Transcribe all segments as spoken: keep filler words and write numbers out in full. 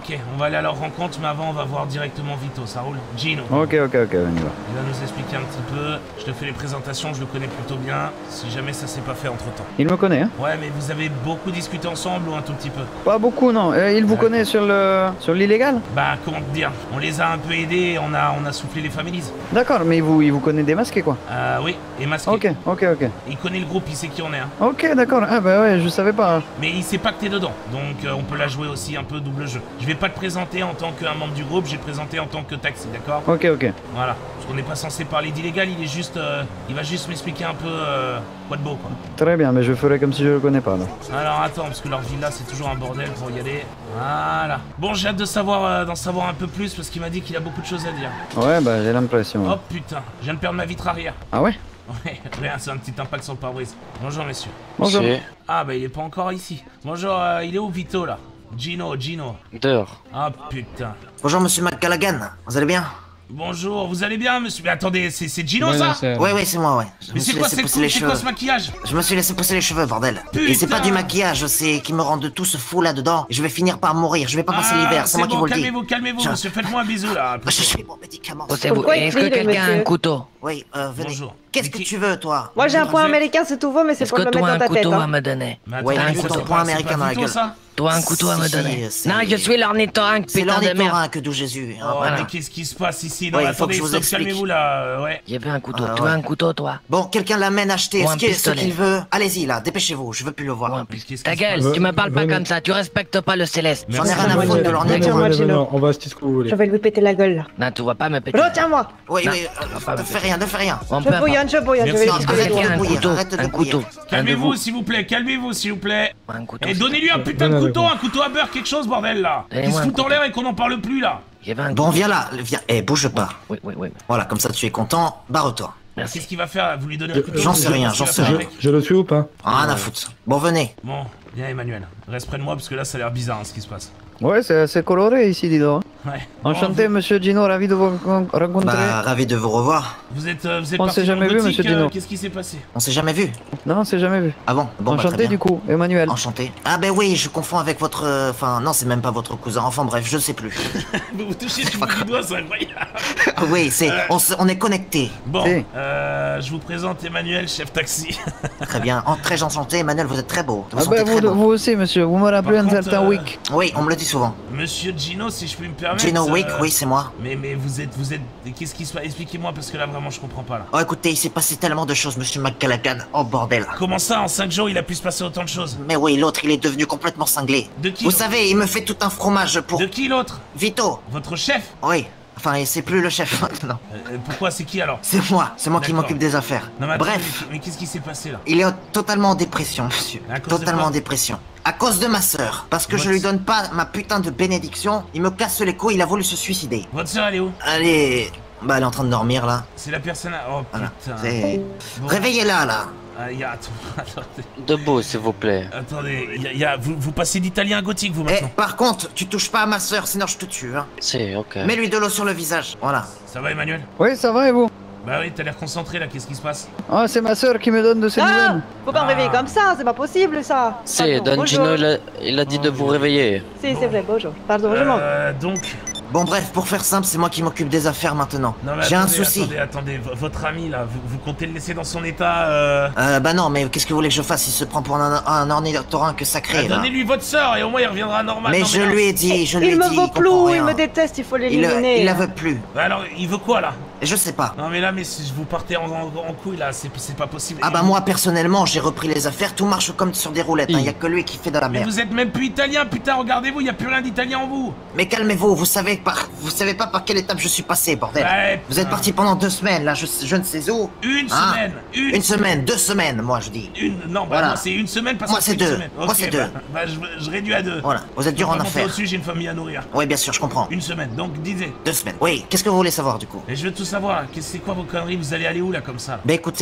Ok, on va aller à leur rencontre, mais avant on va voir directement Vito, ça roule? Gino. Ok, ok, ok, on y va. Il va nous expliquer un petit peu, je te fais les présentations, je le connais plutôt bien, si jamais ça s'est pas fait entre temps. Il me connaît, hein? Ouais, mais vous avez beaucoup discuté ensemble ou un tout petit peu? Pas beaucoup, non. Euh, il vous connaît sur le sur l'illégal? Bah, comment te dire, on les a un peu aidés, on a, on a soufflé les families. D'accord, mais il vous, il vous connaît démasqué, quoi? Euh, oui, et masqué. Ok, ok, ok. Il connaît le groupe, il sait qui on est, hein. Ok, d'accord. Ah bah ouais, je savais pas. Mais il sait pas que t'es dedans, donc euh, on peut la jouer aussi un peu double jeu. Je vais pas te présenter en tant qu'un membre du groupe, je vais te présenter en tant que taxi, d'accord? Ok, ok. Voilà, parce qu'on n'est pas censé parler d'illégal, il est juste... euh, il va juste m'expliquer un peu euh, quoi de beau, quoi. Très bien, mais je ferai comme si je le connais pas, là. Alors attends, parce que leur villa c'est toujours un bordel pour y aller. Voilà. Bon, j'ai hâte de savoir, euh, d'en savoir un peu plus, parce qu'il m'a dit qu'il a beaucoup de choses à dire. Ouais, bah j'ai l'impression. Oh putain, je viens de perdre ma vitre arrière. Ah ouais? Ouais, rien, c'est un petit impact sur le pare-brise. Bonjour messieurs. Bonjour. C'est Ah bah il est pas encore ici. Bonjour, euh, il est où Vito là? Gino, Gino. dehors. Ah putain. Bonjour monsieur McCallaghan, vous allez bien? Bonjour, vous allez bien monsieur? Mais attendez, c'est c'est Gino Ouais, ça? c'est- Oui, oui, c'est moi, ouais. Je Mais me c'est suis quoi, laissé c'est pousser les c'est quoi cheveux. ce maquillage? Je me suis laissé pousser les cheveux, bordel. Et c'est pas Putain. du maquillage, c'est qui me rendent tout ce fou là-dedans. Et je vais finir par mourir, je vais pas passer Ah, l'hiver, c'est moi qui bon, vous le dis. calmez-vous, calmez-vous Tiens. monsieur, faites-moi un bisou là. Je suis mon médicament. Posez-vous. Pourquoi il Est-ce que crie, le quelqu'un a un monsieur couteau? Oui, euh, venez. Bonjour. Qu'est-ce que tu veux, toi? Moi j'ai un point Vous êtes- américain, c'est tout vaut, mais c'est Est-ce pour que le toi mettre un dans ta tête. couteau à Hein. me donner? Mais Ouais, attends, un c'est couteau pas- point c'est américain pas dans la Vito, gueule. ça? Toi un couteau à me Si, donner? c'est- Non, je suis l'ornithorynque, C'est putain de merde. l'ornithorynque d'où Jésus. Oh, Voilà. mais qu'est-ce qui se passe ici? Non, Ouais, mais il faut que attendez, je vous stop, explique. calmez-vous là, euh, ouais. J'ai vu un couteau. Ah, tu ouais. veux un couteau, toi? Bon, quelqu'un l'amène acheter Ou ce un qu'il ce pistolet. qu'il veut. Allez-y, là, dépêchez-vous, je veux plus le Ou un voir. Qu'est-ce qui se Ta passe? gueule, tu me parles pas Venez. comme ça, tu respectes pas le céleste. J'en ai Merci. rien à foutre de Retiens-moi, l'ornithorynque. Gino. Non, on va acheter ce que vous voulez. Je vais lui péter la gueule là. Non, tu vas pas me péter. Retiens-moi. Oui, Non, oui, on va pas euh, ne me fais péter. rien, ne fais rien. On peut Je pas. bouillonne, je bouillonne, je vais Merci. lui Non, péter arrête les de doigts. un bouillir, couteau, arrête de un bouillir. couteau. Un de Calmez-vous vous. s'il vous plaît, calmez-vous s'il vous plaît. Un couteau. Et donnez-lui un putain de Venez avec couteau, moi. un couteau à beurre, quelque chose bordel là. Qui Donnez-moi se un fout en couteau. l'air et qu'on n'en parle plus là. Il y avait un Bon, couteau. viens là, viens. Eh, bouge pas. Oui, oui, oui. Voilà, comme ça tu es content, barre-toi. Qu'est-ce Merci. qu'il va faire? Vous lui donnez un couteau? J'en sais rien, Qu'est-ce qu'il j'en va sais faire rien. avec? Je le suis ou pas? Rien à foutre. Bon, venez. Bon, viens Emmanuel, reste près de moi parce que là ça a l'air bizarre hein, ce qui se passe. Ouais, c'est assez coloré ici, dis donc. Ouais. Enchanté, Bon, monsieur Gino, ravi de vous con- rencontrer. Bah, ravi de vous revoir. Vous êtes, euh, vous êtes On parti s'est dans jamais le vu, gothique, monsieur euh, Dino. Qu'est-ce qui s'est passé? On s'est jamais vu. Non, on s'est jamais vu. Ah bon? Bon, bah, très Enchanté bien. du coup, Emmanuel. Enchanté. Ah ben oui, je confonds avec votre... euh, Enfin, non, c'est même pas votre cousin. Enfin bref, je sais plus. Vous vous touchez du bout du doigt, c'est incroyable. Oui, c'est... On, se- on est connectés. Bon, Si. euh, je vous présente Emmanuel, chef taxi. Très bien. En, très enchanté, Emmanuel, vous êtes très beau. Vous Ah sentez bah très vous, beau. vous aussi, monsieur. Vous me rappelez Par un contre, certain euh, Wick. Oui, on me le dit souvent. Monsieur Gino, si je puis me permettre. Gino Wick, euh, oui, c'est moi. Mais, mais vous êtes, vous êtes, qu'est-ce qui se passe? Expliquez-moi parce que là vraiment je comprends pas là. Oh, écoutez, il s'est passé tellement de choses, monsieur McCallaghan. Oh, bordel. Comment ça, en cinq jours il a pu se passer autant de choses? Mais oui, l'autre, il est devenu complètement cinglé. De qui Vous l'autre savez, il me fait tout un fromage pour... De qui l'autre? Vito. Votre chef? Oui. Enfin, c'est plus le chef maintenant. Euh, Pourquoi? C'est qui alors? C'est moi. C'est moi qui D'accord. m'occupe des affaires. Non mais attendez, Bref. mais, mais qu'est-ce qui s'est passé là? Il est totalement en dépression, monsieur. À cause de Totalement quoi? en dépression. À cause de ma sœur. Parce que je Votre- lui donne pas ma putain de bénédiction, il me casse les couilles, il a voulu se suicider. Votre sœur elle est où? Allez... Bah, elle est en train de dormir, là. C'est la personne. à- Oh Voilà. putain. C'est... Bon. Réveillez-la, là. Ah, y a... Attends, attendez. Debout, s'il vous plaît. Attendez, y a, y a- Vous, vous passez d'italien à gothique vous Eh, maintenant? par contre, tu touches pas à ma sœur, sinon je te tue, hein. C'est ok. Mets-lui de l'eau sur le visage. Voilà. Ça va Emmanuel? Oui, ça va et vous? Bah oui, t'as l'air concentré là, qu'est-ce qui se passe? Ah, c'est ma sœur qui me donne de ses Ah, nouvelles. faut pas me Ah. réveiller comme ça, c'est pas possible ça. C'est, Pardon, Don Gino, bonjour. il a, il a dit de vous réveiller. Si, c'est vrai, bonjour. Pardon, je m'en vais. Euh, donc... Bon, bref, pour faire simple, c'est moi qui m'occupe des affaires maintenant. Non mais J'ai un attendez, souci. attendez, attendez, v- votre ami là, vous, vous comptez le laisser dans son état euh... Euh, bah non, mais qu'est-ce que vous voulez que je fasse? Il se prend pour un, un ornithorynque sacré, ah, là. Donnez-lui votre sœur et au moins il reviendra normal. Mais Non, je là- lui ai dit, je lui ai Il dit, me vaut comprend plus, il rien. me déteste, il faut Il, le- l'éliminer. il la veut plus. Bah alors, il veut quoi là? Je sais pas. Non mais là, mais si vous partez en, en, en couille là, c'est c'est pas possible. Ah bah moi, personnellement, j'ai repris les affaires, tout marche comme sur des roulettes, hein. Il- Y a que lui qui fait de la Mais merde. vous êtes même plus italien, putain, regardez-vous, y a plus rien d'italien en vous. Mais calmez-vous, vous savez par... vous savez pas par quelle étape je suis passé, bordel. Ouais, Vous êtes putain. parti pendant deux semaines, là, je, je ne sais où. Une Hein semaine, une, Une semaine, deux semaines, moi je dis. une, non, bah Voilà. non, c'est une semaine parce Moi, que c'est une deux. semaine. Moi, Ok, c'est bah, deux. Bah, je, je réduis à deux. Voilà, vous êtes dur en affaires. Au-dessus, j'ai une famille à nourrir. Oui, bien sûr, je comprends. Une semaine, donc disez. Deux semaines. Oui, qu'est-ce que vous voulez savoir du coup? Et je veux tout savoir, là. Qu'est-ce- c'est quoi vos conneries? Vous allez aller où là comme ça là? Bah écoutez,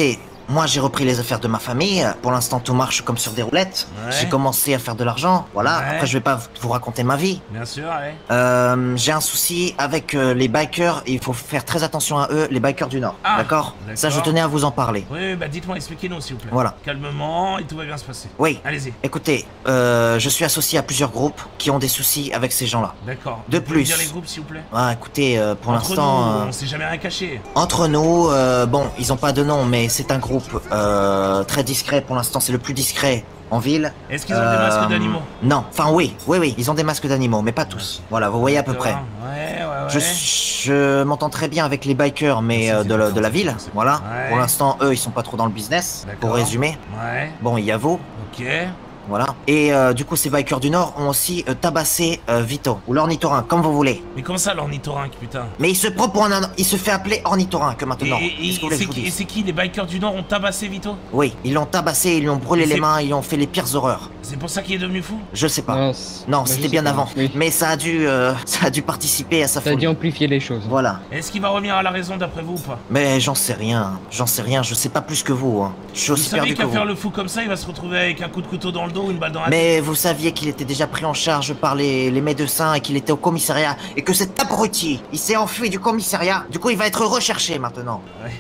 moi j'ai repris les affaires de ma famille. Pour l'instant, tout marche comme sur des roulettes. Ouais. J'ai commencé à faire de l'argent. Voilà. Ouais. Après, je vais pas vous raconter ma vie. Bien sûr, ouais. Euh, j'ai un souci avec euh, les bikers. Il faut faire très attention à eux, les bikers du Nord. Ah, d'accord. d'accord. Ça, je tenais à vous en parler. Oui, oui, bah dites-moi, expliquez-nous s'il vous plaît. Voilà. Calmement, et tout va bien se passer. Oui. Allez-y. Écoutez, euh, je suis associé à plusieurs groupes qui ont des soucis avec ces gens-là. D'accord. De Vous pouvez plus. dire les groupes s'il vous plaît. Ah, écoutez, euh, pour Entre l'instant, nous, euh, on s'est jamais rien caché. entre nous, euh, bon, ils ont pas de nom, mais c'est un groupe euh, très discret. Pour l'instant, c'est le plus discret en ville. Est-ce qu'ils ont des masques Euh, d'animaux? Non. Enfin, oui, oui, oui, ils ont des masques d'animaux, mais pas tous. Voilà, vous voyez à peu près. D'accord. Ouais, ouais, ouais. Je, je m'entends très bien avec les bikers, mais euh, de, la, de la ville, voilà. Ouais. Pour l'instant, eux, ils sont pas trop dans le business, D'accord. pour résumer. Ouais, Bon, il y a vous, ok. voilà. Et euh, du coup, ces bikers du Nord ont aussi euh, tabassé euh, Vito, ou l'ornithorynque, comme vous voulez. Mais comment ça l'ornithorynque, putain? Mais il se prend pour un... Il se fait appeler ornithorynque Et, maintenant. et- Qu'est-ce que vous et voulez que c'est je vous qui, et dise? c'est qui les bikers du Nord ont tabassé Vito? Oui, ils l'ont tabassé, ils lui ont brûlé Et les c'est- mains, ils ont fait les pires horreurs. C'est pour ça qu'il est devenu fou? Je sais pas. Non, c'est- Non, moi, je c'était sais bien pas. avant. Oui. Mais ça a dû, euh, ça a dû participer à sa T'as dû folie. amplifier les choses. Voilà. Est-ce qu'il va revenir à la raison d'après vous ou pas? Mais j'en sais rien, j'en sais rien, je sais pas plus que vous. Hein. Je suis Vous aussi savez perdu que qu'à vous. faire le fou comme ça, il va se retrouver avec un coup de couteau dans le dos ou une balle dans la tête? Mais vous saviez qu'il était déjà pris en charge par les, les médecins et qu'il était au commissariat et que cet abruti, il s'est enfui du commissariat. Du coup, il va être recherché maintenant.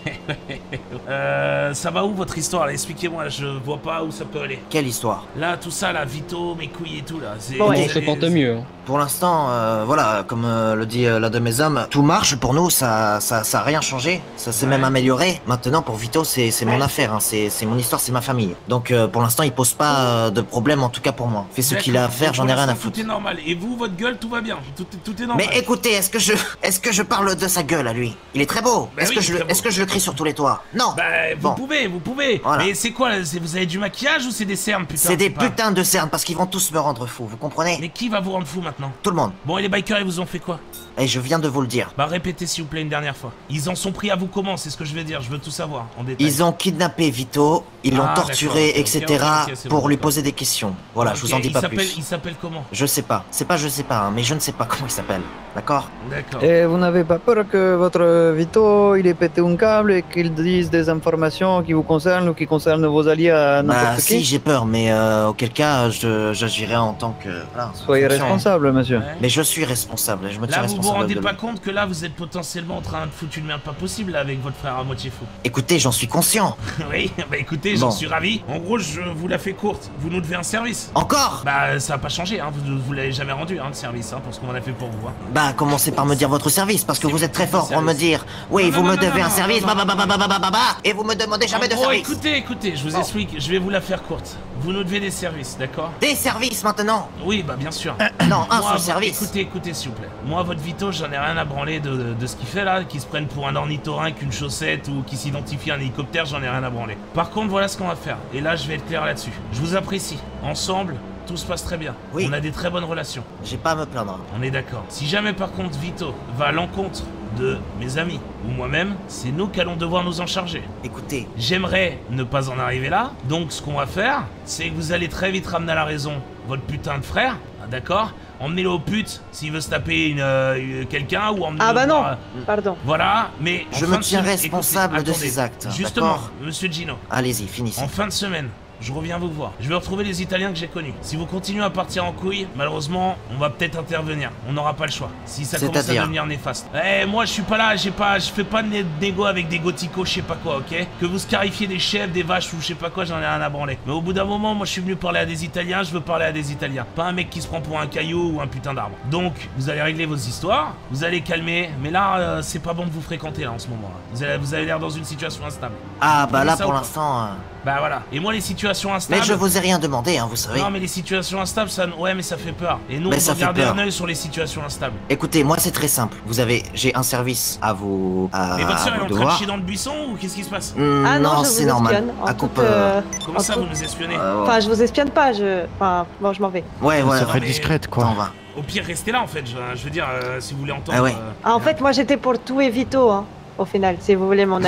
Euh, ça va où votre histoire là? Expliquez-moi, je vois pas où ça peut aller. Quelle histoire? Là, tout ça, là, Vito, mes couilles et tout là. c'est- Bon, On ouais. se porte mieux. hein. Pour l'instant, euh, voilà, comme euh, le dit euh, l'un de mes hommes, tout marche pour nous, ça, ça, ça a rien changé, ça s'est Ouais. même amélioré. Maintenant, pour Vito, c'est c'est mon affaire, hein, c'est c'est mon histoire, c'est ma famille. Donc, euh, pour l'instant, il pose pas euh, de problème, en tout cas pour moi. Fait ce qu'il a à D'accord. faire, Donc, j'en ai pour rien à l'instant, foutre. Tout est normal. Et vous, votre gueule, tout va bien. Tout, tout est normal. Mais écoutez, est-ce que je, est-ce que je parle de sa gueule à lui? Il est très beau. Bah est-ce oui, que il est je, le- très beau. est-ce que je le crie sur tous les toits? Non. Bah, vous Bon. pouvez, vous pouvez. Voilà. Mais c'est quoi là? C'est- Vous avez du maquillage ou c'est des cernes, putain? C'est des pas- putains de cernes parce qu'ils vont tous me rendre fou, vous comprenez? Mais qui va vous rendre fou maintenant? Tout le monde. Bon, et les bikers, ils vous ont fait quoi? Et je viens de vous le dire. Bah, répétez s'il vous plaît une dernière fois. Ils en sont pris à vous comment? C'est ce que je veux dire. Je veux tout savoir en détail. Ils ont kidnappé Vito, ils l'ont Ah, torturé, d'accord, ok, et cetera ok, ok, c'est pour bon, lui d'accord. poser des questions. Voilà, je vous Ok, en dis il pas s'appelle- plus. Il s'appelle comment? Je sais pas. C'est pas je sais pas, hein, mais je ne sais pas comment il s'appelle. D'accord? D'accord. Et vous n'avez pas peur que votre Vito, il ait pété un câble et qu'il dise des informations qui vous concernent ou qui concernent vos alliés à Bah n'importe si, qui? j'ai peur, mais euh, auquel cas, je- j'agirai en tant que... Voilà, Soyez fonction. responsable, monsieur. Ouais. Mais je suis responsable, je me tiens Là, vous vous responsable rendez de pas lui. compte que là, vous êtes potentiellement en train de foutre une merde pas possible là, avec votre frère à moitié fou. Écoutez, j'en suis conscient. Oui, bah écoutez, j'en Bon. suis ravi. En gros, je vous la fais courte. Vous nous devez un service. Encore? Bah, ça a pas changé, hein. Vous, vous l'avez jamais rendu, hein, le service, hein, pour ce qu'on en a fait pour vous. Hein. Bah, commencez par me dire votre service, parce que C'est vous êtes très quoi, fort pour me service? dire oui, Non, vous non, me non, devez non, un non, service, non, bah, non. bah, bah, bah, bah, bah, bah, bah, et vous me demandez jamais En de gros, service. écoutez, écoutez, je vous Bon. explique, je vais vous la faire courte. Vous nous devez des services, d'accord? Des services maintenant? Oui, bah bien sûr. Non, un Moi, seul vous- service. Écoutez, écoutez, s'il vous plaît. Moi, votre Vito, j'en ai rien à branler de, de, de ce qu'il fait là, qu'il se prenne pour un ornithorynque, une chaussette ou qu'il s'identifie à un hélicoptère, j'en ai rien à branler. Par contre, voilà ce qu'on va faire. Et là, je vais être clair là-dessus. Je vous apprécie. Ensemble, tout se passe très bien. Oui. On a des très bonnes relations. J'ai pas à me plaindre. On est d'accord. Si jamais par contre Vito va à l'encontre de mes amis ou moi-même, c'est nous qui allons devoir nous en charger. Écoutez, J'aimerais ne pas en arriver là, donc ce qu'on va faire, c'est que vous allez très vite ramener à la raison votre putain de frère, ah, d'accord? Emmenez-le au pute s'il veut se taper une, euh, quelqu'un ou emmenez-le Ah bah non, voir, euh, pardon. Voilà, mais en Je fin me de tiens semaine- responsable écoutez, de attendez, ces actes, Justement, d'accord? monsieur Gino, allez-y, finissez. en fin de semaine, je reviens vous voir. Je vais retrouver les Italiens que j'ai connus. Si vous continuez à partir en couille, malheureusement, on va peut-être intervenir. On n'aura pas le choix. Si ça commence à C'est-à-dire devenir néfaste. Eh, moi, je suis pas là, j'ai pas, je fais pas de né- négo avec des gothicos, je sais pas quoi, ok? Que vous scarifiez des chefs, des vaches ou je sais pas quoi, j'en ai rien à branler. Mais au bout d'un moment, moi, je suis venu parler à des Italiens, je veux parler à des Italiens. Pas un mec qui se prend pour un caillou ou un putain d'arbre. Donc, vous allez régler vos histoires, vous allez calmer. Mais là, euh, c'est pas bon de vous fréquenter là en ce moment. Là. Vous avez, vous avez l'air dans une situation instable. Ah bah Vous là dites ça ou pour pas l'instant... euh, Bah voilà. Et moi, les situations instables. Mais je vous ai rien demandé, hein, vous savez. Non mais les situations instables, ça, ouais mais ça fait peur. Et nous Mais on ça doit fait garder peur. un œil sur les situations instables. Écoutez, moi c'est très simple. Vous avez... J'ai un service à vous... À, Mais votre à soeur elle est vous en train de devoir. chier dans le buisson ou qu'est-ce qui se passe? Hmm, Ah non, non, je c'est vous normal. espionne. En À toute, coupe... euh, Comment en ça toute- vous nous espionnez? euh, Enfin, je vous espionne pas, je... Enfin, bon, je m'en vais. Ouais, ouais, Ça ouais. fait mais- discrète, T'en quoi. va. Au pire restez là en fait, je, je veux dire, euh, si vous voulez entendre... Ah ouais. euh, Ah, en fait, moi, j'étais pour tout et Vito, hein, au final, si vous voulez mon avis.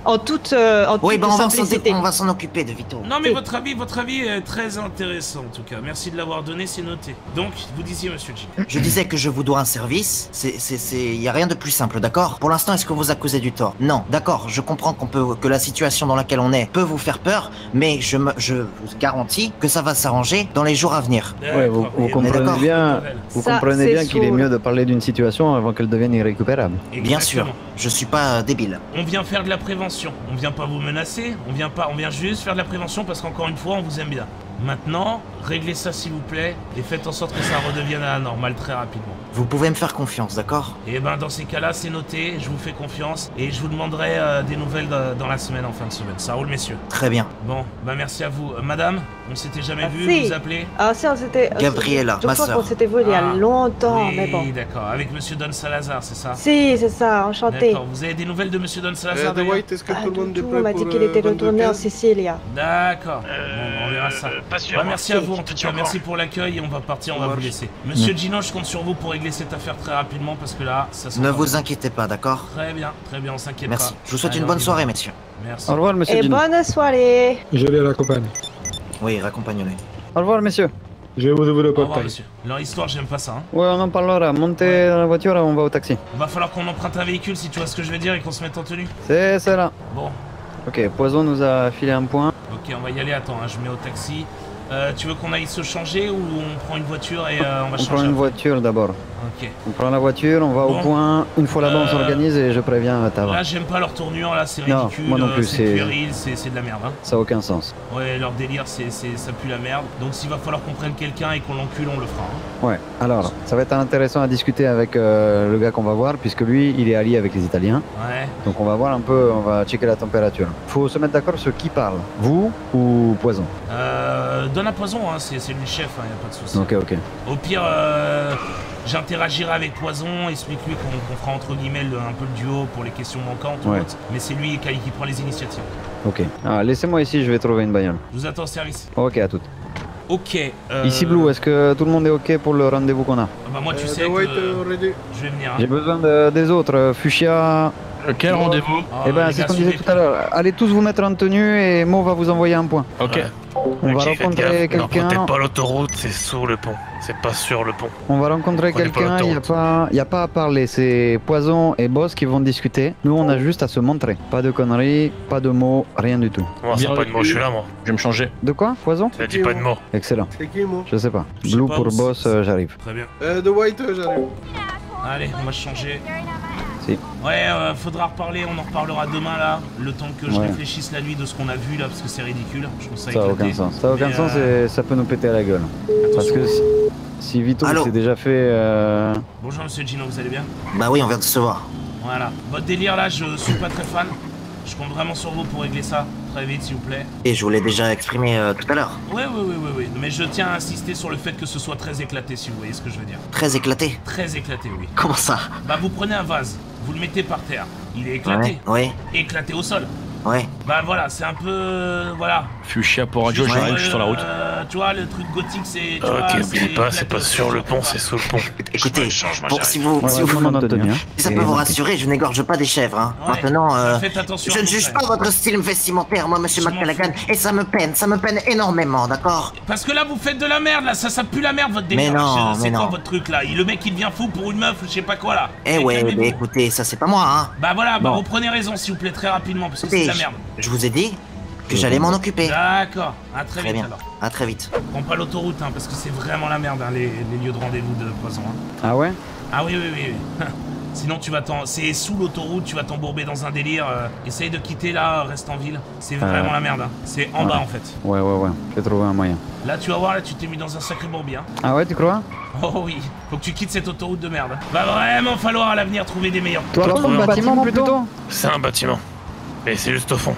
En toute, euh, en Oui, toute bah on va s'en simplicité. on va s'en occuper de Vito. Non mais Oui. votre avis, votre avis est très intéressant en tout cas. Merci de l'avoir donné, c'est noté. Donc, vous disiez monsieur G. Je disais que je vous dois un service. C'est, c'est, c'est, y a rien de plus simple, d'accord? Pour l'instant, est-ce que vous accusez du tort? Non, d'accord. Je comprends qu'on peut, que la situation dans laquelle on est peut vous faire peur, mais je me, je vous garantis que ça va s'arranger dans les jours à venir. Ouais, vous, vous Et- comprenez d'accord. bien, vous Ça, comprenez c'est bien qu'il est sous- mieux de parler d'une situation avant qu'elle devienne irrécupérable. Bien sûr, Exactement. je suis pas euh, débile. On vient faire de la prévention. On vient pas vous menacer. On vient pas, on vient juste faire de la prévention parce qu'encore une fois, on vous aime bien. Maintenant, réglez ça s'il vous plaît et faites en sorte que ça redevienne à la normale très rapidement. Vous pouvez me faire confiance, d'accord? Et ben dans ces cas-là, c'est noté. Je vous fais confiance et je vous demanderai euh, des nouvelles de- dans la semaine, en fin de semaine. Ça roule, messieurs. Très bien. Bon, bah merci à vous, Euh, madame. On s'était jamais vu. Merci. Vous appelez? Ah si, on s'était... Gabriella, je ma crois sœur. qu'on s'était vu il y a Ah, longtemps, oui, mais bon. d'accord. Avec monsieur Don Salazar, c'est ça? Si, c'est ça, enchanté. D'accord. Vous avez des nouvelles de monsieur Don Salazar Euh, The d'ailleurs? White, est-ce que Pas tout le du monde est tout, prêt on m'a pour dit qu'il euh, était retourné en vingt-deux Sicile. D'accord. Bon, on verra ça. pas sûr. Bah, moi. merci à vous en tout cas, merci pour l'accueil et on va partir, on va vous marche. laisser. Monsieur Gino, je compte sur vous pour régler cette affaire très rapidement parce que là, ça se Ne vous inquiétez pas, d'accord? Très bien, très bien, on s'inquiète pas. Merci. Je vous souhaite Allez, une on bonne y va. soirée, messieurs. Merci. Au revoir, monsieur Et Gino. bonne soirée. Je les raccompagne. Oui, raccompagnez-les. Au revoir, monsieur. Je vais vous ouvrir le Au revoir portail. monsieur. Leur histoire, j'aime pas ça. Hein. Ouais, on en parlera. Montez Ouais. dans la voiture et on va au taxi. Va falloir qu'on emprunte un véhicule si tu vois ce que je veux dire et qu'on se mette en tenue. C'est ça là. Bon, Ok, Poison nous a filé un point. ok, on va y aller, attends, hein, je mets au taxi. Euh, tu veux qu'on aille se changer ou on prend une voiture et euh, on va On changer prend une après voiture d'abord. Ok. On prend la voiture, on va Bon. au point. Une fois là-bas, on Euh, s'organise et je préviens Tava. Là, j'aime pas leur tournure, là, c'est Non, ridicule, moi non euh, plus, c'est c'est- puéril, c'est c'est de la merde. Hein. Ça n'a aucun sens. Ouais, leur délire, c'est c'est- ça pue la merde. Donc s'il va falloir qu'on prenne quelqu'un et qu'on l'encule, on le fera. Hein. Ouais, alors, ça va être intéressant à discuter avec euh, le gars qu'on va voir, puisque lui, il est allié avec les Italiens. Ouais. Donc on va voir un peu, on va checker la température. Faut se mettre d'accord sur qui parle. Vous ou Poison? Euh, donne à Poison, hein, c'est c'est lui le chef, hein, y a pas de souci. Ok, ok. Au pire, euh, j'interagirai avec Poison, explique-lui qu'on qu'on fera entre guillemets le- un peu le duo pour les questions manquantes ou Ouais. autres, mais c'est lui qui, qui prend les initiatives. Ok. Ah, laissez-moi ici, je vais trouver une bagnole. Je vous attends au service. Ok, à toutes. Ok. euh, Ici Blue, est-ce que tout le monde est ok pour le rendez-vous qu'on a? Bah moi tu Euh, sais The que White, euh, euh, ready. je vais venir. Hein. J'ai besoin de- des autres. euh, Fuchsia. Quel rendez-vous Ah, eh ben, les c'est ce gars, qu'on disait suivez. tout à l'heure. Allez tous vous mettre en tenue et Mo va vous envoyer un point. Ok. Ouais. On va Ok, faites rencontrer gaffe. quelqu'un. N'empruntez pas l'autoroute, c'est sous le pont. C'est pas sur le pont. On va rencontrer Prenez pas quelqu'un, il n'y a, l'autoroute. pas- y a pas à parler, c'est Poison et Boss qui vont discuter. Nous, on a juste à se montrer. Pas de conneries, pas de mots, rien du tout. Moi, c'est pas de mots, je suis là, moi. Je vais me changer. De quoi, Poison? Ça dit pas de mots. Excellent. C'est qui, moi? Je sais pas. Je sais Blue pas pour où c'est- Boss, euh, j'arrive. Très bien. Euh, The White, euh, j'arrive. Allez, on va se changer. Si. Ouais, euh, faudra reparler, on en reparlera demain là. Le temps que je Ouais. réfléchisse la nuit de ce qu'on a vu là, parce que c'est ridicule. Je trouve ça Ça a éclaté. aucun sens. Ça a aucun Mais, sens euh, et ça peut nous péter à la gueule. Parce attention. que si, si Vito Allô s'est déjà fait... euh, Bonjour monsieur Gino, vous allez bien? Bah oui, on vient de se voir. Voilà. Votre délire là, je suis pas très fan. Je compte vraiment sur vous pour régler ça. Très vite s'il vous plaît. Et je vous l'ai déjà exprimé euh, tout à l'heure. Ouais, ouais, ouais, ouais, ouais. Mais je tiens à insister sur le fait que ce soit très éclaté si vous voyez ce que je veux dire. Très éclaté. Très éclaté, oui. Comment ça? Bah vous prenez un vase, vous le mettez par terre. Il est éclaté. Ouais, ouais, Éclaté au sol. ouais. Bah voilà, c'est un peu... euh, voilà. Fuchsia pour radio, Juste, j'arrive, euh, je suis sur la route. Tu vois, le truc gothique, c'est... tu vois, Ok, oubliez pas, c'est éclaté pas au sur sol. le pont, c'est sous le pont. Écoutez, bon, si vous, Ouais, si ouais, vous, tout le monde en tenue, hein. si ça Et- peut vous rassurer, je n'égorge pas des chèvres, hein. Ouais. Maintenant, euh, Faites attention je à ne vos juge frères. pas votre style vestimentaire, moi, monsieur Je m'en McCallaghan, et ça me peine, ça me peine énormément, d'accord? Parce que là, vous faites de la merde, là. Ça, ça pue la merde, votre délire. Mais non, Je- C'est mais quoi non. votre truc, là? Le mec, il devient fou pour une meuf ou je sais pas quoi, là. Eh ouais, calmez-vous. mais écoutez, ça c'est pas moi, hein. Bah voilà, bah Bon. reprenez raison, s'il vous plaît, très rapidement, parce que c'est Écoutez, de la merde. je, je vous ai dit que j'allais m'en occuper. D'accord. À très, Très vite, bien, alors. à très vite. Prends pas l'autoroute, hein, parce que c'est vraiment la merde, hein, les, les lieux de rendez-vous de Poison. Hein. Ah ouais? Ah oui, oui, oui, oui. Sinon, tu vas t'en... C'est sous l'autoroute, tu vas t'embourber dans un délire. euh, Essaye de quitter, là, reste en ville. C'est vraiment Euh, la merde. Hein. C'est en ouais. bas, en fait. Ouais, ouais, ouais. J'ai trouvé un moyen. Là, tu vas voir, là, tu t'es mis dans un sacré bourbier. Hein. Ah ouais, tu crois? Oh oui, faut que tu quittes cette autoroute de merde. Va vraiment falloir à l'avenir trouver des meilleurs. Toi, Toi, toi, trouver le un bâtiment plutôt? C'est un bâtiment. Mais c'est juste au fond.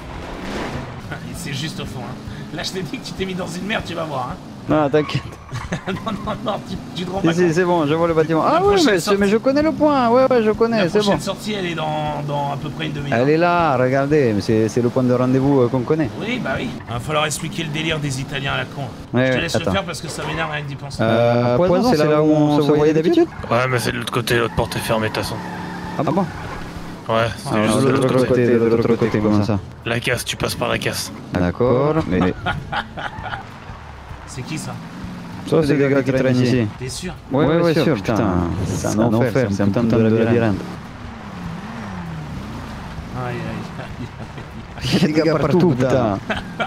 C'est juste au fond. Hein. Là, je t'ai dit que tu t'es mis dans une merde, tu vas voir. Hein. Non, t'inquiète. non, non, non, tu, tu te rends Si, pas si, compte. c'est bon, je vois le bâtiment. La Ah ouais, prochaine mais, sortie- mais je connais le point. Ouais, ouais, je La connais, c'est prochaine bon. sortie, elle est dans, dans à peu près une demi-heure. Elle est là, regardez, mais c'est c'est le point de rendez-vous euh, qu'on connaît. Oui, bah oui. Il va falloir expliquer le délire des Italiens à la con. Ouais, je te ouais, laisse attends. le faire parce que ça m'énerve rien que d'y penser. Euh, Poison, c'est là où on se voyait d'habitude? Ouais, mais c'est de l'autre côté, l'autre porte est fermée, de toute façon. Ah bon? Ouais, c'est Alors, juste de l'autre côté, de l'autre côté, comment ça? La casse, tu passes par la casse. D'accord, mais C'est qui ça? ça c'est des gars qui traînent ici. T'es sûr? Ouais, ouais, ouais, sûr, putain, c'est un enfer, c'est un putain de labyrinthe. Aïe, aïe, Il y a des gars partout, putain.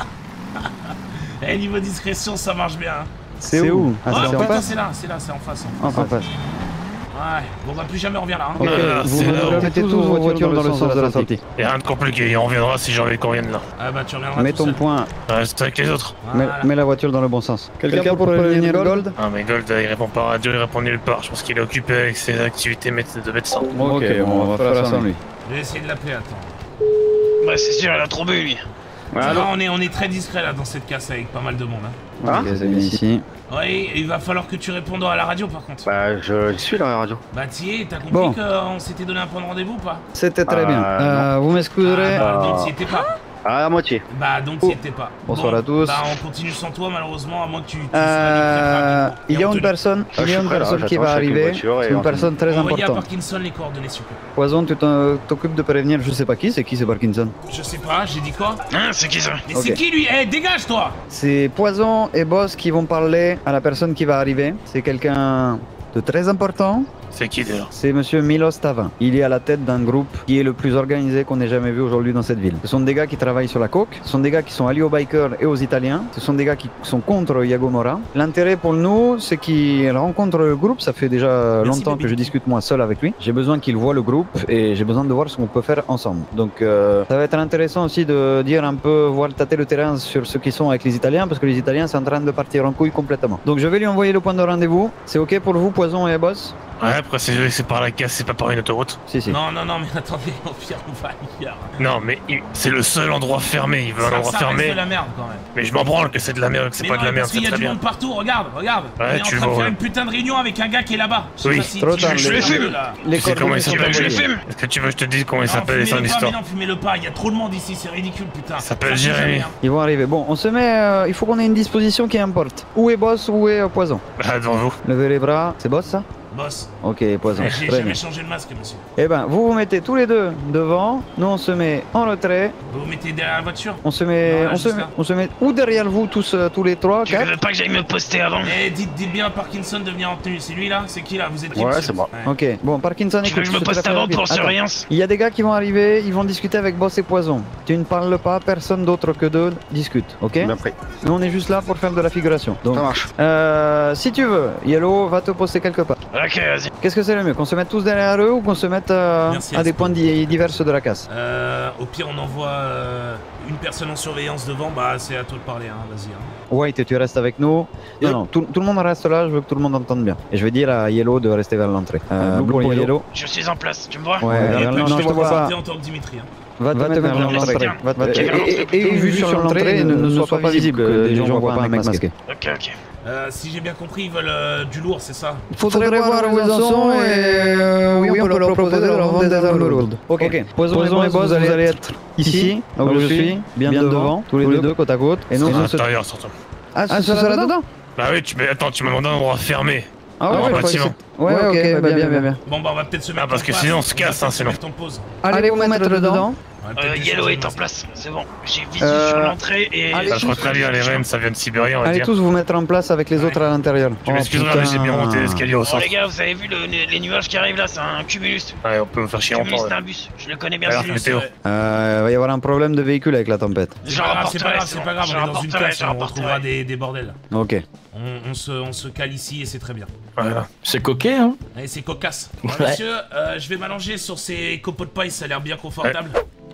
aïe. Eh, niveau discrétion, ça marche bien. Hein. C'est où? Ah, Oh, c'est en putain, face? c'est là, c'est là, c'est en face. En face. Ouais, bon, bah plus jamais on revient là. Hein. Ok, Ah, vous c'est là. mettez tous vos voitures dans le sens de la sortie. Y'a rien de compliqué, on reviendra si j'ai envie qu'on vienne là. Ah bah tu reviendras Mets tout ton seul. point, Reste avec les autres. mets, Voilà. mets la voiture dans le bon sens. Quelqu'un pour prévenir Gold? Ah mais Gold, il répond pas à radio, il répond nulle part. Je pense qu'il est occupé avec ses activités méde- de médecin. Ok, on va faire ça sans lui. Je vais essayer de l'appeler, attends. Ouais, c'est sûr, il a trop bu lui. Ça va, on est, on est très discret là dans cette casse avec pas mal de monde. Hein. Ok, c'est bien ici. Ouais, il va falloir que tu répondes à la radio par contre. Bah, je suis dans la radio. Bah t'y es, t'as compris Bon. qu'on s'était donné un point de rendez-vous ou pas? C'était très bien. Euh, Euh, vous m'excuserez. Ah, bah, Ah. donc t'y étais pas. Ah, à moitié. Bah donc t'y étais pas. Bonsoir Bon, à tous. Bah on continue sans toi malheureusement à moins que tu... tu sois Euh, libre, il y a Et une on te- personne, Ah, il je y a suis une prêt, là, personne qui j'attends va chaque arriver. voiture et C'est une on- personne très Envoyez à importante. Parkinson les coordonnées s'il vous plaît. Poison, tu t'en- t'occupes de prévenir, je sais pas qui, c'est qui c'est Parkinson? Je sais pas, j'ai dit quoi? Hein, c'est qui ça? Mais Ok. c'est qui lui? Eh dégage toi! C'est Poison et Boss qui vont parler à la personne qui va arriver. C'est quelqu'un de très important. C'est qui déjà? C'est monsieur Milos Tavin. Il est à la tête d'un groupe qui est le plus organisé qu'on ait jamais vu aujourd'hui dans cette ville. Ce sont des gars qui travaillent sur la coke, ce sont des gars qui sont alliés aux bikers et aux Italiens, ce sont des gars qui sont contre Iago Mora. L'intérêt pour nous, c'est qu'ils rencontrent le groupe. Ça fait déjà Merci, longtemps baby. que je discute moi seul avec lui. J'ai besoin qu'il voit le groupe et j'ai besoin de voir ce qu'on peut faire ensemble. Donc euh, ça va être intéressant aussi de dire un peu, voir tâter le terrain sur ceux qui sont avec les Italiens, parce que les Italiens sont en train de partir en couille complètement. Donc je vais lui envoyer le point de rendez-vous. C'est ok pour vous, Poison et Boss? Ouais, après c'est c'est par la casse, c'est pas par une autoroute. Si, si. Non, non, non, mais attendez, au pire on va ailleurs. Non, mais il- c'est le seul endroit fermé, il veut un Ça, endroit ça reste fermé. de la merde quand même. Mais je m'en branle que c'est de la merde, que c'est Mais pas non, de la merde, parce qu'il c'est y a très du bien. monde partout, regarde, regarde. Ouais, on est en tu train de vois, faire ouais. une putain de réunion avec un gars qui est là-bas. Je sais Oui. pas si Trop tu- tard, je les- le fume les- là. Les Tu sais comment il sont s'appelle? pas liés. Est-ce que tu veux que je te dise comment il Non, s'appelle et son fumez-le pas, histoire? mais non, fumez-le pas, il y a trop de monde ici, c'est ridicule putain. Il s'appelle Ça, c'est Jérémy. jamais, hein. Ils vont arriver. Bon, on se met. euh, il faut qu'on ait une disposition qui importe. Où est Boss, où est euh, Poison? Bah, devant vous. Levez les bras. C'est Boss ça? Boss, Ok, Poison. j'ai Très bien. jamais changé le masque monsieur. Eh ben, vous vous mettez tous les deux devant. Nous, on se met en retrait. Vous vous mettez derrière la voiture? On se met. Non, là, on, se juste met là. on se met ou derrière vous, tous, euh, tous les trois, Tu quatre. veux pas que j'aille me poster avant? Eh, dites, dites bien à Parkinson de venir en tenue, c'est lui là? C'est qui là? Vous êtes qui Ouais, monsieur c'est moi. Ouais. Ok, bon, Parkinson, Tu veux écoute, que je me te poste fais avant rapide. pour Attends. surveillance? Il y a des gars qui vont arriver, ils vont discuter avec Boss et Poison. Tu ne parles pas, personne d'autre que d'eux discute, ok? Bien pris. Nous, on est juste là pour faire de la figuration. Donc, Ça marche. euh, si tu veux, Yellow va te poster quelque part. Ok, vas-y. Qu'est-ce que c'est le mieux? Qu'on se mette tous derrière eux ou qu'on se mette euh, Merci, à des Aspo. points di- divers de la casse? Euh, au pire, on envoie euh, une personne en surveillance devant, bah c'est à toi de parler, hein, vas-y. Hein. White, tu restes avec nous. Non, non, tout, tout le monde reste là, je veux que tout le monde entende bien. Et je vais dire à Yellow de rester vers l'entrée. Euh, Blue pour Yellow. Je suis en place, tu me vois? Ouais, Et vers puis, l'entrée. je Non, je te vois pas. sortais en tant que Dimitri. Hein. Va te mettre vers l'entrée. bien. Va te- Ok, Et- Et et une vue sur l'entrée ne ne soit pas visible, que les gens voient pas un mec masqué. Ok, ok. Euh, si j'ai bien compris, ils veulent euh, du lourd, c'est ça? Il faudrait voir où ils en sont et euh, oui, on peut leur proposer de leur vendre des armes lourdes. Ok, Poison et Boss, vous allez être ici, là où je suis, bien devant, tous les deux, côte à côte. Et nous, À on se... l'intérieur, surtout. Ah, ce sera là-dedans? Bah oui, tu mais attends, tu m'as demandé un endroit fermé. Ah Dans ouais, le je crois que bâtiment. c'est- Ouais, ok, bah, bien, bien, bien. Bon, bah on va peut-être se mettre Ah, parce en que place. sinon, on se casse, va hein, peut-être se sinon. mettre en pause. Allez vous mettre dedans. On va peut-être Euh, échanger Yellow le est en masque. place, c'est bon. J'ai visu Euh, sur l'entrée et... allez, Ça, je crois très bien, les Rennes, ça vient de Sibérie, on va Allez dire. tous vous mettre en place avec les autres à l'intérieur. Tu m'excuseras, mais j'ai bien monté l'escalier au Bon centre. les gars, vous avez vu le- les nuages qui arrivent là, c'est un cumulus. Ouais, on peut me faire chier Cumulus longtemps. c'est ouais. un bus, je le connais bien. Alors, celui-là. météo. Euh, va y avoir un problème de véhicule avec la tempête. C'est Je pas grave, c'est rapporterai, pas grave, c'est c'est bon. pas grave, Je on est dans une rapporterai, casse, je on rapporterai. retrouvera des, des bordels. Ok. On, on se, on se cale ici et c'est très bien. Voilà. C'est coquet, hein? Allez, c'est cocasse. Bon, Ouais. monsieur, euh, je vais m'allonger sur ces copeaux de paille, ça a l'air bien confortable.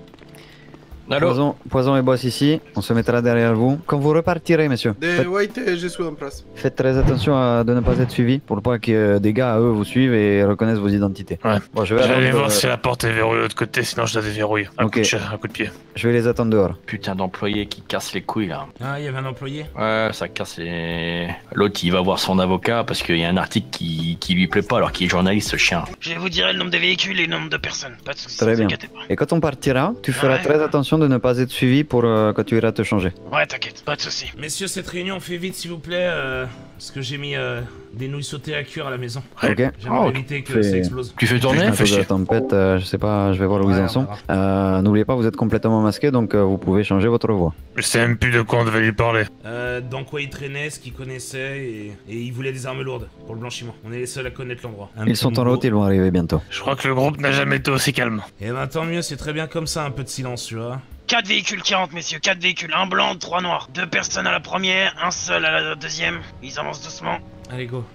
Allô? Poison, Poison et Boss ici, on se mettra derrière vous. Quand vous repartirez, messieurs, Des faites, White et je suis en place. faites très attention à de ne pas être suivis pour pas que euh, des gars, eux, vous suivent et reconnaissent vos identités. Ouais. Bon, je vais, J'allais attendre, voir euh, si la porte est verrouillée de l'autre côté, sinon je la déverrouille. Un, Ok. coup de, cha- un coup de pied. je vais les attendre dehors. Putain d'employé qui casse les couilles là. Ah, il y avait un employé. Ouais, ça casse les. L'autre il va voir son avocat parce qu'il y a un article qui, qui lui plaît pas alors qu'il est journaliste ce chien. Je vous dirai le nombre de véhicules et le nombre de personnes, pas de soucis, Très ne vous bien. inquiétez pas. Et quand on partira, tu feras Ouais. très attention de ne pas être suivi pour euh, quand tu iras te changer. Ouais, t'inquiète, pas de soucis. Messieurs, cette réunion, fait vite s'il vous plaît, euh, parce que j'ai mis euh, des nouilles sautées à cuire à la maison. Ok. J'aimerais Oh, éviter que fais- ça explose. Tu fais tourner À cause de la tempête, euh, je sais pas, je vais voir où Ouais, ils on en sont. verra. Euh, N'oubliez pas, vous êtes complètement masqué, donc euh, vous pouvez changer votre voix. Je sais même plus de quoi on devait lui parler. Euh, dans quoi il traînait, ce qu'il connaissait, et, et il voulait des armes lourdes pour le blanchiment. On est les seuls à connaître l'endroit. Un Ils petit sont en mot. route, ils vont arriver bientôt. Je crois que le groupe n'a jamais été aussi calme. Eh ben tant mieux, c'est très bien comme ça, un peu de silence, tu vois. Quatre véhicules qui rentrent, messieurs, quatre véhicules. Un blanc, trois noirs. Deux personnes à la première, un seul à la deuxième. Ils avancent doucement. Allez, go.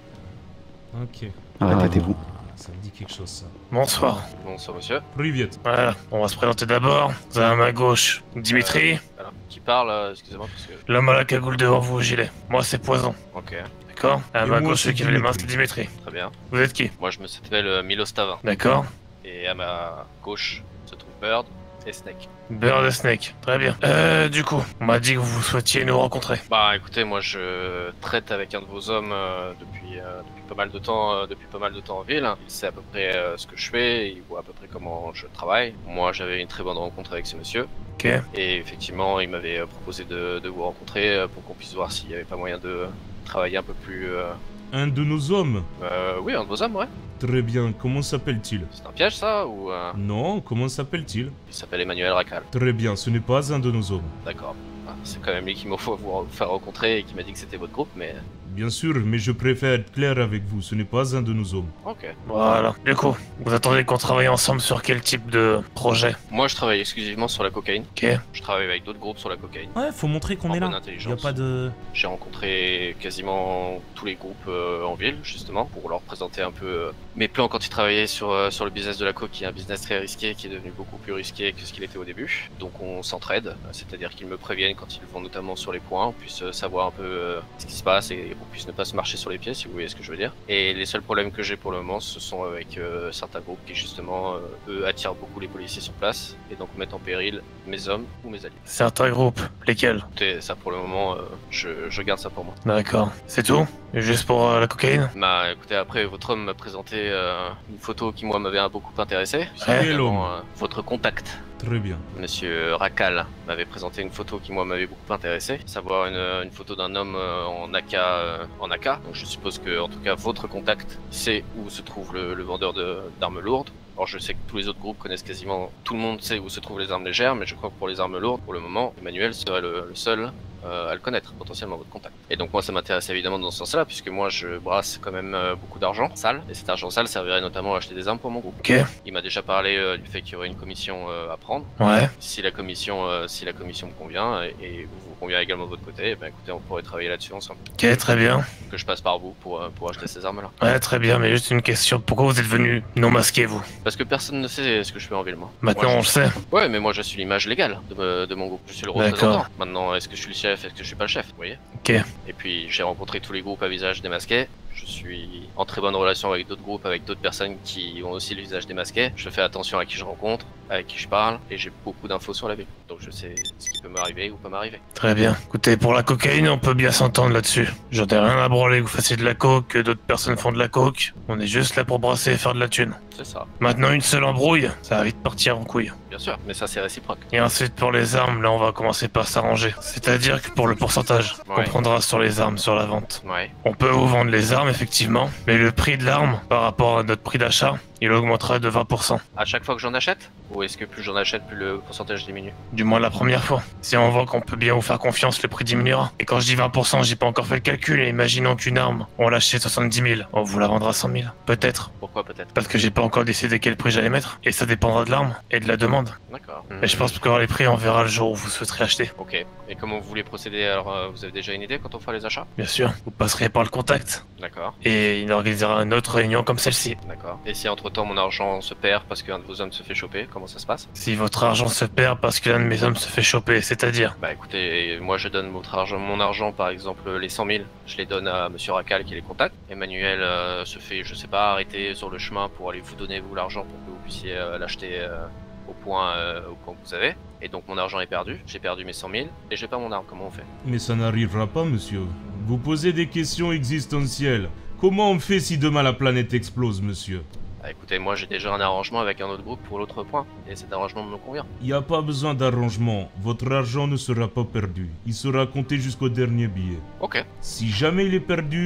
Ok. Arrêtez-vous. Ça me dit quelque chose, ça. Bonsoir. Bonsoir monsieur. Privet. Voilà, on va se présenter d'abord. Vous avez à ma gauche Dimitri, Euh, alors, qui parle, euh, excusez-moi parce que... l'homme à la cagoule devant vous au gilet. Moi c'est Poison, Ok, d'accord? À Et ma moi, gauche c'est celui qui avait les mains c'est Dimitri. Dimitri. très bien. Vous êtes qui? Moi je me s'appelle euh, Milos Tavin. D'accord? Et à ma gauche se trouve Bird et Snake. Bird et Snake, très bien. Euh, du coup, on m'a dit que vous souhaitiez nous rencontrer. Bah écoutez, moi je traite avec un de vos hommes euh, depuis, euh, depuis pas mal de temps euh, depuis pas mal de temps en ville. Il sait à peu près euh, ce que je fais, il voit à peu près comment je travaille. Moi j'avais une très bonne rencontre avec ce monsieur. Ok. Et effectivement, il m'avait euh, proposé de, de vous rencontrer euh, pour qu'on puisse voir s'il n'y avait pas moyen de travailler un peu plus... Euh... Un de nos hommes. euh, oui, un de vos hommes, ouais. Très bien, comment s'appelle-t-il? C'est un piège ça ou... Euh... Non, comment s'appelle-t-il? Il s'appelle Emmanuel Racal. Très bien, ce n'est pas un de nos hommes. D'accord. Ah, c'est quand même lui qui m'a fait vous faire rencontrer et qui m'a dit que c'était votre groupe, mais... Bien sûr, mais je préfère être clair avec vous, ce n'est pas un de nos hommes. Ok. Voilà. Du coup, vous attendez qu'on travaille ensemble sur quel type de projet? Moi je travaille exclusivement sur la cocaïne. Ok. Je travaille avec d'autres groupes sur la cocaïne. Ouais, faut montrer qu'on En est là. bonne Y a intelligence. pas de... J'ai rencontré quasiment tous les groupes euh, en ville, justement, pour leur présenter un peu euh, mes plans quand ils travaillaient sur, euh, sur le business de la coke, qui est un business très risqué, qui est devenu beaucoup plus risqué que ce qu'il était au début. Donc on s'entraide, euh, c'est-à-dire qu'ils me préviennent quand ils vont notamment sur les points, on puisse euh, savoir un peu euh, ce qui se passe et on puisse ne pas se marcher sur les pieds, si vous voyez ce que je veux dire. Et les seuls problèmes que j'ai pour le moment, ce sont avec euh, certains groupes qui, justement, euh, eux, attirent beaucoup les policiers sur place et donc mettent en péril mes hommes ou mes alliés. Certains groupes. Lesquels? Et ça, pour le moment, euh, je, je garde ça pour moi. D'accord. C'est tout? Et juste pour euh, la cocaïne? Bah écoutez, après votre homme m'a présenté euh, une photo qui moi m'avait beaucoup intéressé. Quel C'est également, homme euh, votre contact, Très bien. monsieur Racal, m'avait présenté une photo qui moi m'avait beaucoup intéressé. Savoir une, une photo d'un homme euh, en A K, euh, en A K. Donc je suppose que en tout cas votre contact sait où se trouve le, le vendeur de- d'armes lourdes. Alors je sais que tous les autres groupes connaissent quasiment, tout le monde sait où se trouvent les armes légères, mais je crois que pour les armes lourdes, pour le moment, Emmanuel serait le, le seul euh, à le connaître, potentiellement votre contact. Et donc moi ça m'intéresse évidemment dans ce sens-là, puisque moi je brasse quand même euh, beaucoup d'argent sale, et cet argent sale servirait notamment à acheter des armes pour mon groupe. Ok. Il m'a déjà parlé euh, du fait qu'il y aurait une commission euh, à prendre. Ouais. Si la commission, euh, si la commission me convient, et, et vous convient également de votre côté, eh ben écoutez, on pourrait travailler là-dessus ensemble. Ok, très bien. Que je passe par vous pour, euh, pour acheter ces armes-là. Ouais, très bien, mais juste une question. Pourquoi vous êtes venu non masqué, vous? Parce que personne ne sait ce que je fais en ville, moi. Maintenant, Moi, on le je- sait. Ouais, mais moi je suis l'image légale de, me- de mon groupe. Je suis le D'accord. représentant. Maintenant, est-ce que je suis le chef, est-ce que je suis pas le chef, vous voyez? Ok. Et puis j'ai rencontré tous les groupes à visage démasqué. Je suis en très bonne relation avec d'autres groupes, avec d'autres personnes qui ont aussi le visage démasqué. Je fais attention à qui je rencontre, avec qui je parle, et j'ai beaucoup d'infos sur la ville. Donc je sais ce qui peut m'arriver ou pas m'arriver. Très bien. Écoutez, pour la cocaïne, on peut bien s'entendre là-dessus. J'en ai rien à branler que vous fassiez de la coke, que d'autres personnes font de la coke. On est juste là pour brasser et faire de la thune. C'est ça, Maintenant, une seule embrouille, ça va vite partir en couille. bien sûr, mais ça c'est réciproque. Et ensuite, pour les armes, là, on va commencer par s'arranger. C'est-à-dire que pour le pourcentage qu'on Ouais. prendra sur les armes, sur la vente. Ouais, On peut vous vendre les armes, effectivement, mais le prix de l'arme, par rapport à notre prix d'achat, il augmentera de vingt pour cent. à chaque fois que j'en achète? Ou est-ce que plus j'en achète, plus le pourcentage diminue? Du moins la première fois. Si on voit qu'on peut bien vous faire confiance, le prix diminuera. Et quand je dis vingt pour cent, j'ai pas encore fait le calcul, et imaginons qu'une arme, on l'achète soixante-dix mille, on vous la vendra cent mille. Peut-être. Pourquoi peut-être? Parce que j'ai pas encore décidé quel prix j'allais mettre, et ça dépendra de l'arme, et de la demande. D'accord. Et je pense que les prix, on verra le jour où vous souhaiterez acheter. Ok, et comment vous voulez procéder? Alors euh, vous avez déjà une idée quand on fera les achats? Bien sûr, vous passerez par le contact, D'accord, et il organisera une autre réunion comme celle-ci. d'accord. Et si entre temps mon argent se perd parce qu'un de vos hommes se fait choper, comment ça se passe? Si votre argent se perd parce que l'un de mes hommes se fait choper, c'est-à-dire... Bah écoutez, moi je donne votre argent, mon argent par exemple les cent mille, je les donne à monsieur Racal qui les contacte. Emmanuel euh, se fait, je sais pas, arrêter sur le chemin pour aller vous donner vous l'argent pour que vous puissiez euh, l'acheter euh, au point euh, au point que vous avez. Et donc mon argent est perdu, j'ai perdu mes cent mille et j'ai pas mon arme, comment on fait? Mais ça n'arrivera pas, monsieur. Vous posez des questions existentielles. Comment on fait si demain la planète explose, monsieur? Bah écoutez, moi j'ai déjà un arrangement avec un autre groupe pour l'autre point, et cet arrangement me convient. Il n'y a pas besoin d'arrangement. Votre argent ne sera pas perdu. Il sera compté jusqu'au dernier billet. Ok, Si jamais il est perdu,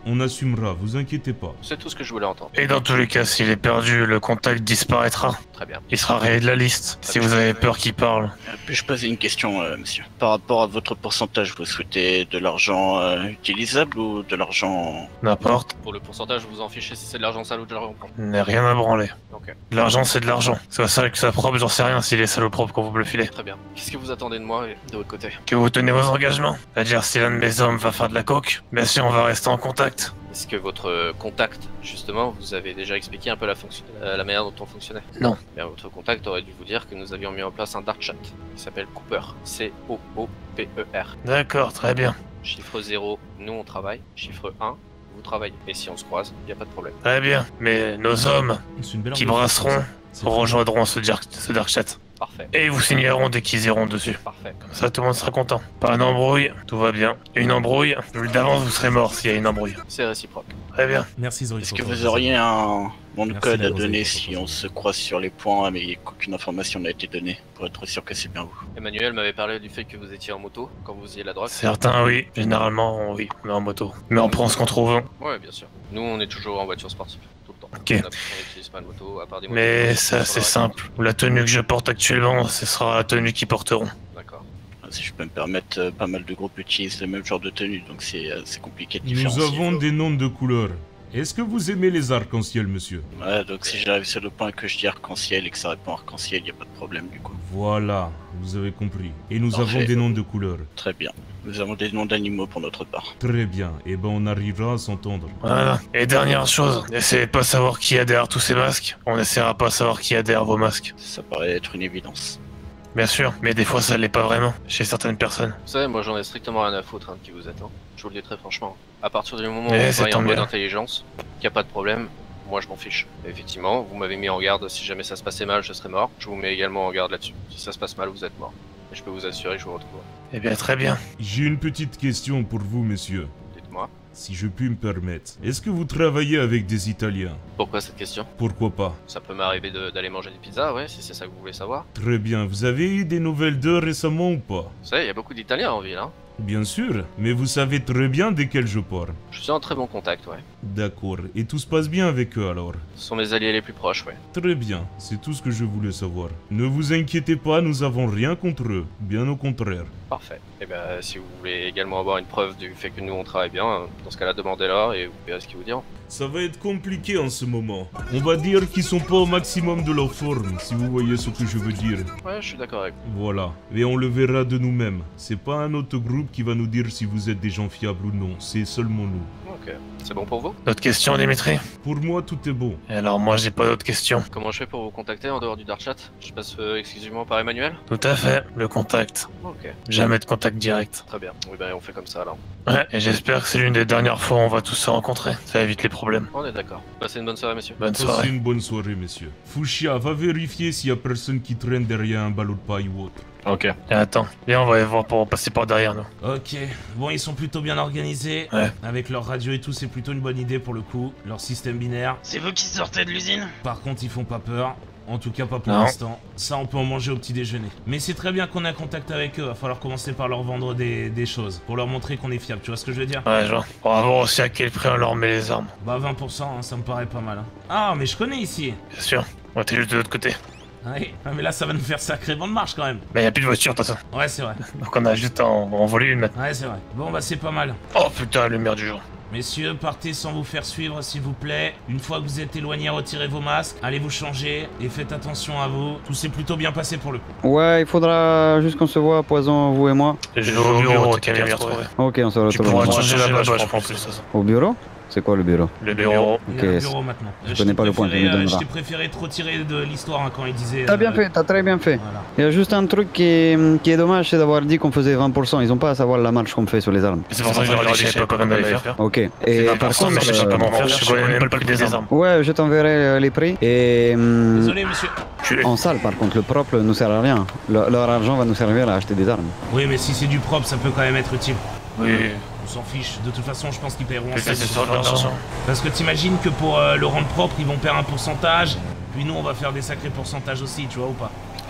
on assumera, vous inquiétez pas. C'est tout ce que je voulais entendre. Et dans tous les cas, s'il est perdu, le contact disparaîtra. Très bien. Il sera rayé de la liste, si vous avez peur qu'il parle. Puis-je poser une question, euh, monsieur? Par rapport à votre pourcentage, vous souhaitez de l'argent euh, utilisable ou de l'argent... N'importe. Pour le pourcentage, vous en fichez si c'est de l'argent sale ou de l'argent propre. N'est rien à branler. Ok. De l'argent, c'est de l'argent. Soit sale que soit propre, j'en sais rien s'il est sale ou propre quand vous me le filez. Très bien. Qu'est-ce que vous attendez de moi et de votre côté? Que vous tenez vos engagements. C'est-à-dire, si l'un de mes hommes va faire de la coke, bien sûr, on va rester en contact. Est-ce que votre contact, justement, vous avez déjà expliqué un peu la, fonction... la manière dont on fonctionnait? Non. Bien, votre contact aurait dû vous dire que nous avions mis en place un dark chat qui s'appelle Cooper. C O O P E R. D'accord, très bien. Chiffre zéro, nous on travaille. Chiffre un, vous travaillez. Et si on se croise, il n'y a pas de problème. Très bien. Mais nos hommes qui brasseront rejoindront ce dark, ce dark chat. Parfait. Et vous signaleront dès qu'ils iront dessus. Parfait. Comme ça, tout le monde sera content. Pas une embrouille, tout va bien. Une embrouille, plus d'avance, vous serez mort s'il y a une embrouille. C'est réciproque. Très bien. Merci Zoé. Est-ce que vous auriez un bon Merci code à d'avoir donner osé, si on se croise sur les points mais qu'aucune information n'a été donnée, pour être sûr que c'est bien vous? Emmanuel m'avait parlé du fait que vous étiez en moto quand vous faisiez la drogue. Certains, oui. Généralement, oui. On est en moto. Mais on prend ce qu'on trouve. Ouais, bien sûr. Nous, on est toujours en voiture sportive. Tout le temps. Ok. On n'utilise pas de moto, à part des motos. Mais ça, c'est simple. La tenue que je porte actuellement, ce sera la tenue qu'ils porteront. D'accord. Si je peux me permettre, euh, pas mal de groupes utilisent le même genre de tenue, donc c'est euh, c'est compliqué de Nous différencier. avons des noms de couleurs. Est-ce que vous aimez les arcs-en-ciel, monsieur? Ouais, donc si j'arrive sur le point que je dis arc-en-ciel et que ça répond arc-en-ciel, il n'y a pas de problème du coup. Voilà, vous avez compris. Et nous Parfait. avons des noms de couleurs. Très bien. Nous avons des noms d'animaux pour notre part. Très bien, et ben on arrivera à s'entendre. Voilà. Et dernière chose, n'essayez pas de savoir qui a derrière tous ces masques. On n'essaiera pas de savoir qui a derrière vos masques. Ça paraît être une évidence. Bien sûr, mais des fois ça l'est pas vraiment, chez certaines personnes. Vous savez, moi j'en ai strictement rien à foutre hein, de qui vous êtes. Hein. Je vous le dis très franchement. À partir du moment où Eh, on ça travaille en tombe mode bien. intelligence, qu'il n'y a pas de problème, moi je m'en fiche. Effectivement, vous m'avez mis en garde, si jamais ça se passait mal, je serais mort. Je vous mets également en garde là-dessus. Si ça se passe mal, vous êtes mort. Et je peux vous assurer que je vous retrouverai. Eh bien, très bien. J'ai une petite question pour vous, monsieur. Dites-moi. Si je puis me permettre. Est-ce que vous travaillez avec des Italiens? Pourquoi cette question? Pourquoi pas? Ça peut m'arriver de- d'aller manger des pizzas, ouais, si c'est ça que vous voulez savoir. Très bien, vous avez eu des nouvelles d'eux récemment ou pas? Vous savez, il y a beaucoup d'Italiens en ville, hein. Bien sûr, mais vous savez très bien desquels je parle. Je suis en très bon contact, ouais. D'accord, et tout se passe bien avec eux alors? Ce sont mes alliés les plus proches, ouais. Très bien, c'est tout ce que je voulais savoir. Ne vous inquiétez pas, nous avons rien contre eux, bien au contraire. Parfait. Et ben, si vous voulez également avoir une preuve du fait que nous on travaille bien, dans ce cas-là, demandez-leur et vous verrez ce qu'ils vous diront. Ça va être compliqué en ce moment. On va dire qu'ils sont pas au maximum de leur forme, si vous voyez ce que je veux dire. Ouais, je suis d'accord avec vous. Voilà, et on le verra de nous-mêmes. C'est pas un autre groupe qui va nous dire si vous êtes des gens fiables ou non, c'est seulement nous. Ok. C'est bon pour vous? D'autres questions, Dimitri? Pour moi, tout est bon. Et alors, moi, j'ai pas d'autres questions. Comment je fais pour vous contacter en dehors du dark chat? Je passe euh, exclusivement par Emmanuel? Tout à fait, le contact. Ok. Jamais de contact direct. Très bien. Oui, ben on fait comme ça alors. Ouais, et j'espère que c'est l'une des dernières fois où on va tous se rencontrer. Ça évite les problèmes. On est d'accord. Passez une bonne soirée, monsieur. Bonne Passez soirée. une bonne soirée, messieurs. Fuchsia, va vérifier s'il y a personne qui traîne derrière un ballot de paille ou autre. Ok. Et attends, viens, on va aller voir pour passer par derrière nous. Ok, bon ils sont plutôt bien organisés. Ouais. Avec leur radio et tout, c'est plutôt une bonne idée pour le coup. Leur système binaire. C'est vous qui sortez de l'usine? Par contre, ils font pas peur. En tout cas, pas pour Non. l'instant. Ça, on peut en manger au petit déjeuner. Mais c'est très bien qu'on ait un contact avec eux. Va falloir commencer par leur vendre des, des choses. Pour leur montrer qu'on est fiable. Tu vois ce que je veux dire? Ouais, genre. Pour voir aussi à quel prix on leur met les armes. Bah, vingt pour cent, hein, ça me paraît pas mal. Hein. Ah, mais je connais ici. Bien sûr. On était juste de l'autre côté. Ouais, ah, mais là, ça va nous faire sacrément de marche quand même. Mais y a plus de voiture, de toute façon. Ouais, c'est vrai. Donc on a juste à en, en voler une maintenant. Ouais, c'est vrai. Bon, bah, c'est pas mal. Oh putain, la lumière du jour. Messieurs, partez sans vous faire suivre, s'il vous plaît. Une fois que vous êtes éloignés, retirez vos masques, allez vous changer et faites attention à vous. Tout s'est plutôt bien passé pour le coup. Ouais, il faudra juste qu'on se voit, Poison, vous et moi. Je vais au bureau, t'as bien m'y retrouver. Ok, on se Tu retrouve. pourras te changer là-bas, je crois, en plus. de toute façon. Au bureau? C'est quoi le bureau? Le bureau. Il Ok, est au c'est- bureau maintenant. je Euh, connais t'ai pas le point, tu préféré, me euh, donneras. Je t'ai préféré te retirer de l'histoire hein, quand il disait... T'as euh, bien fait, t'as très bien fait. Voilà. Il y a juste un truc qui est, qui est dommage, c'est d'avoir dit qu'on faisait vingt pour cent. Ils ont pas à savoir la marche qu'on fait sur les armes. C'est pour ça que je leur ai dit que je savais pas comment aller faire. Ok. Et Et par contre, mais je sais pas euh, comment faire, je connais même pas le prix des armes. ouais, je t'enverrai euh, les prix. Et hum, Désolé, monsieur. en salle, par contre, le propre nous sert à rien. Le- leur argent va nous servir à acheter des armes. Oui, mais si c'est du propre, ça peut quand même être utile. Oui. On s'en fiche. De toute façon, je pense qu'ils paieront en Peut-être salle. c'est sur l'argent. Parce que t'imagines que pour euh, le rendre propre, ils vont perdre un pourcentage. Puis nous, on va faire des sacrés pourcentages aussi, tu vois ou pas?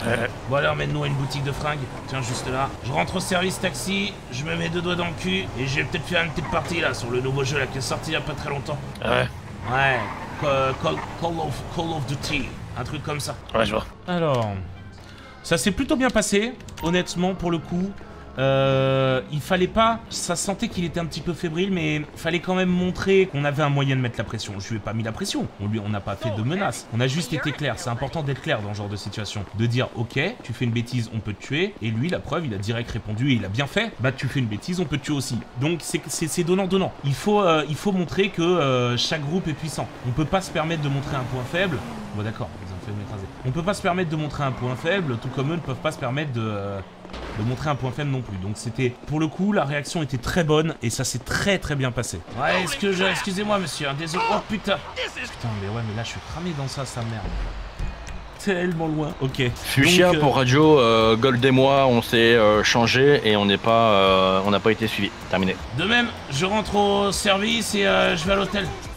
Ouais. Bon alors, mène-nous à une boutique de fringues. Tiens, juste là. Je rentre au service taxi, je me mets deux doigts dans le cul et je vais peut-être faire une petite partie là sur le nouveau jeu là qui est sorti il y a pas très longtemps. Ouais. Ouais. Call, Call, Call of, Call of Duty. Un truc comme ça. Ouais, je vois. Alors... Ça s'est plutôt bien passé, honnêtement, pour le coup. Euh, il fallait pas... Ça sentait qu'il était un petit peu fébrile, mais il fallait quand même montrer qu'on avait un moyen de mettre la pression. Je lui ai pas mis la pression. On lui, on n'a pas fait de menaces. On a juste été clair. C'est important d'être clair dans ce genre de situation. De dire, ok, tu fais une bêtise, on peut te tuer. Et lui, la preuve, il a direct répondu et il a bien fait. Bah, tu fais une bêtise, on peut te tuer aussi. Donc, c'est donnant-donnant. Il faut, euh, il faut montrer que euh, chaque groupe est puissant. On peut pas se permettre de montrer un point faible. Bon, d'accord, ils ont fait m'écraser. On peut pas se permettre de montrer un point faible, tout comme eux ne peuvent pas se permettre de... Euh, de montrer un point faible non plus. Donc c'était, pour le coup, la réaction était très bonne et ça s'est très très bien passé. Ouais, est-ce que je... Excusez-moi monsieur, hein, désolé. Oh putain. Putain, mais ouais, mais là je suis cramé dans ça, sa merde. Tellement loin. Ok. Fuchsia Donc, euh... pour radio, euh, Gold et moi, on s'est euh, changé et on n'est pas, euh, on n'a pas été suivi. Terminé. De même, je rentre au service et euh, je vais à l'hôtel.